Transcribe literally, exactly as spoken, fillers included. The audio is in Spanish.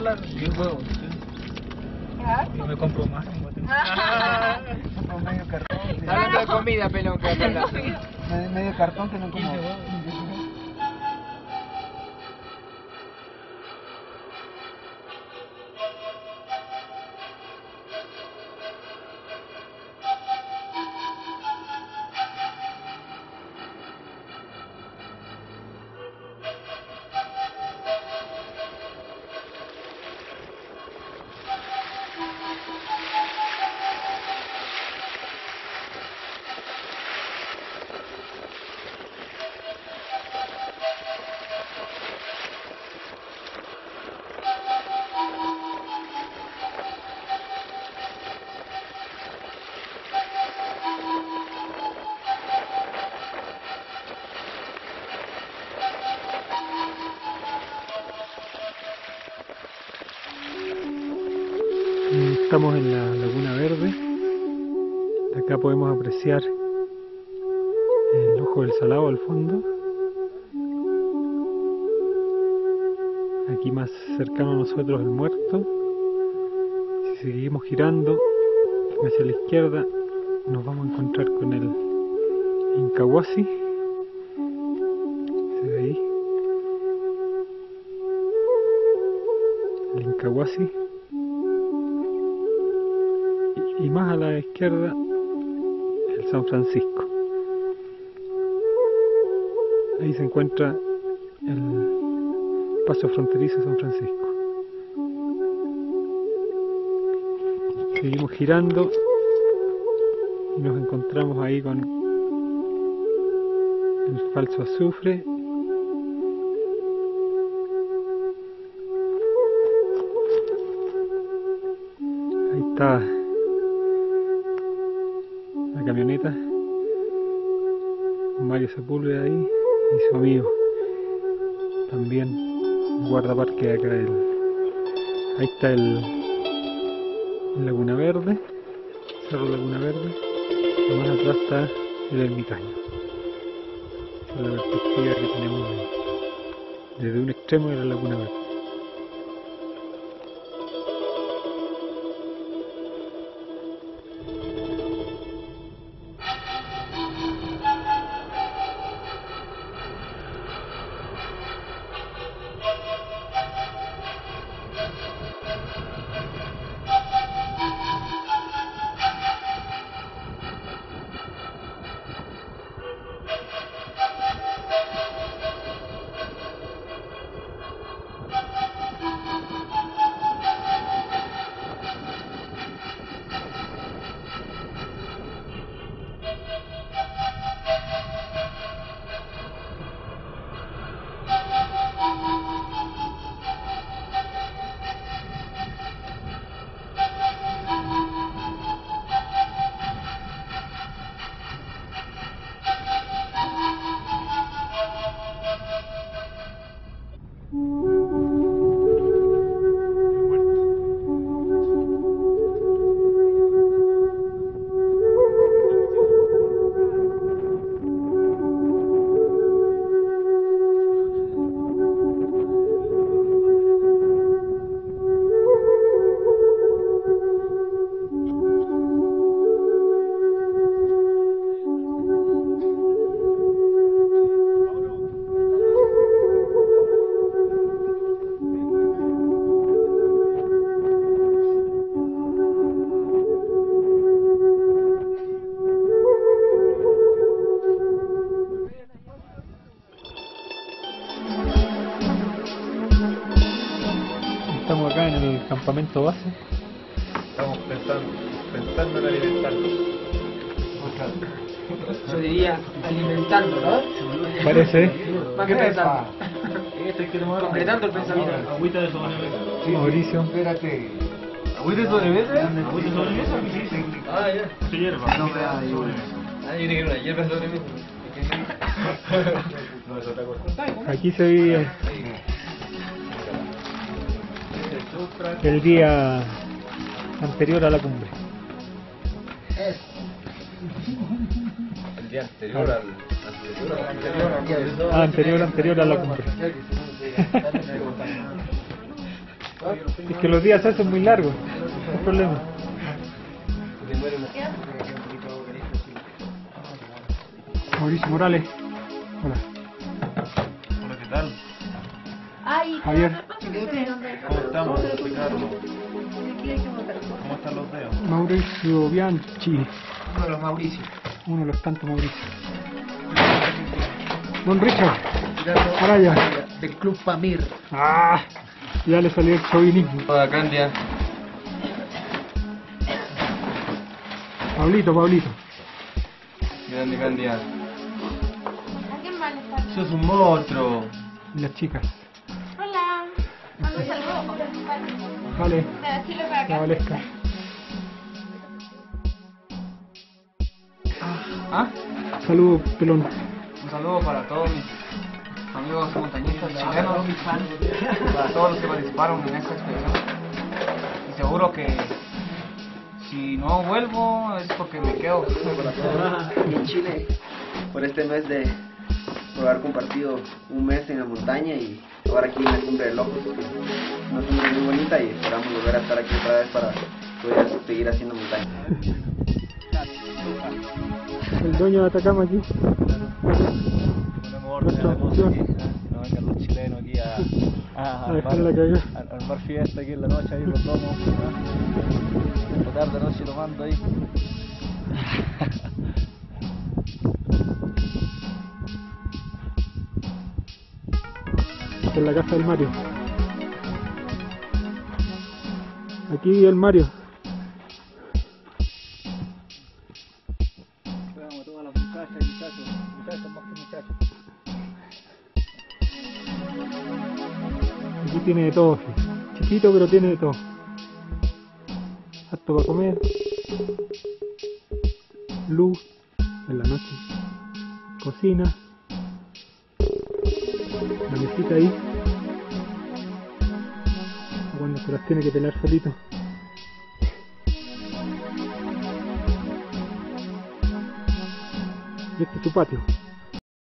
dólares y el huevo. ¿Ah? Yo me compro más. Compro medio cartón. Sí. Hablando de comida, pelón, que habla. Medio, medio cartón que no como. quince huevos. Estamos en la Laguna Verde. Acá podemos apreciar el Ojo del Salado al fondo. Aquí más cercano a nosotros el Muerto. Si seguimos girando hacia la izquierda nos vamos a encontrar con el Incahuasi. Se ve ahí el Incahuasi. Y más a la izquierda el San Francisco. Ahí se encuentra el paso fronterizo San Francisco. Seguimos girando y nos encontramos ahí con el falso azufre. Ahí está la camioneta con Mario Sepúlveda ahí y su amigo también, guardaparque de acá del, ahí está el, el Laguna Verde, Cerro Laguna Verde, y más atrás está el Ermitaño. Esa es la perspectiva que tenemos de, desde un extremo de la Laguna Verde. Estamos acá en el campamento base. Estamos pensando, pensando en alimentarnos. Yo diría alimentando, ¿no? Parece. Más que pensando. Este hay que tomar Concretando el pensamiento. agüita de sobremesa. Sí, Mauricio. Espérate. ¿Agüita de sobremesa? ¿Agüita de sobremesa? Ah, ya. Sí, hierba. No me da igual. Ah, yo creí que era una hierba de sobremesa. No, es otra cosa. Aquí se vive el día anterior a la cumbre. El día anterior al... Ah, anterior, anterior a la cumbre. Es que los días se hacen muy largos, no hay problema. Mauricio Morales. Hola. Hola, ¿qué tal? Ay, Javier. ¿Cómo estamos, Ricardo? ¿Cómo están los dedos? Mauricio Bianchi. Uno de los Mauricio. Uno de los tantos Mauricio. Don Richard. Araya. Del Club Pamir. Ah, ya le salió el chauvinismo. Hola, Candia. Pablito, Pablito. Grande, Candia. ¿A quién más le falta? Sos un monstruo. Y las chicas. Hola. Mando un saludo. Vale. De Chile para La acá. Valesca. ¿Ah? Saludos, pelón. Un saludo para todos mis amigos montañistas chilenos, para todos los que participaron en esta expedición. Y seguro que si no vuelvo es porque me quedo. Aquí en Chile, por este mes de por haber compartido un mes en la montaña y ahora aquí en la cumbre de Locos, que una cumbre muy bonita y esperamos volver a estar aquí otra vez para poder seguir haciendo montaña. El dueño de Atacama aquí. Nuestro anfitrión. No vengan los chilenos aquí a, a, A dejar la cagada. a armar fiesta aquí en la noche, ahí los domos. Esta tarde, noche tomando ahí. En la casa del Mario. Aquí vive el Mario. Veamos todas las muchachas y muchachos, muchachos más que muchachos. Aquí tiene de todo, sí. Chiquito pero tiene de todo. Apto para comer. Luz en la noche. Cocina. La mesita ahí. Cuando se las tiene que pelar solito. Y este es su patio.